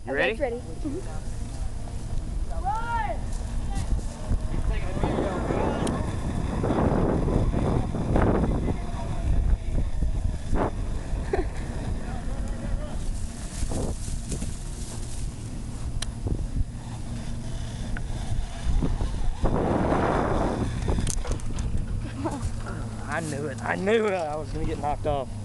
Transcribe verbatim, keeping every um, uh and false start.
You ready? Okay, ready. Mm-hmm. I knew it. I knew it. I was going to get knocked off.